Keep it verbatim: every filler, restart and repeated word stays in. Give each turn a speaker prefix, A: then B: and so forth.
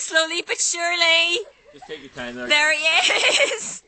A: slowly but surely.
B: Just take your time there.
A: There he is.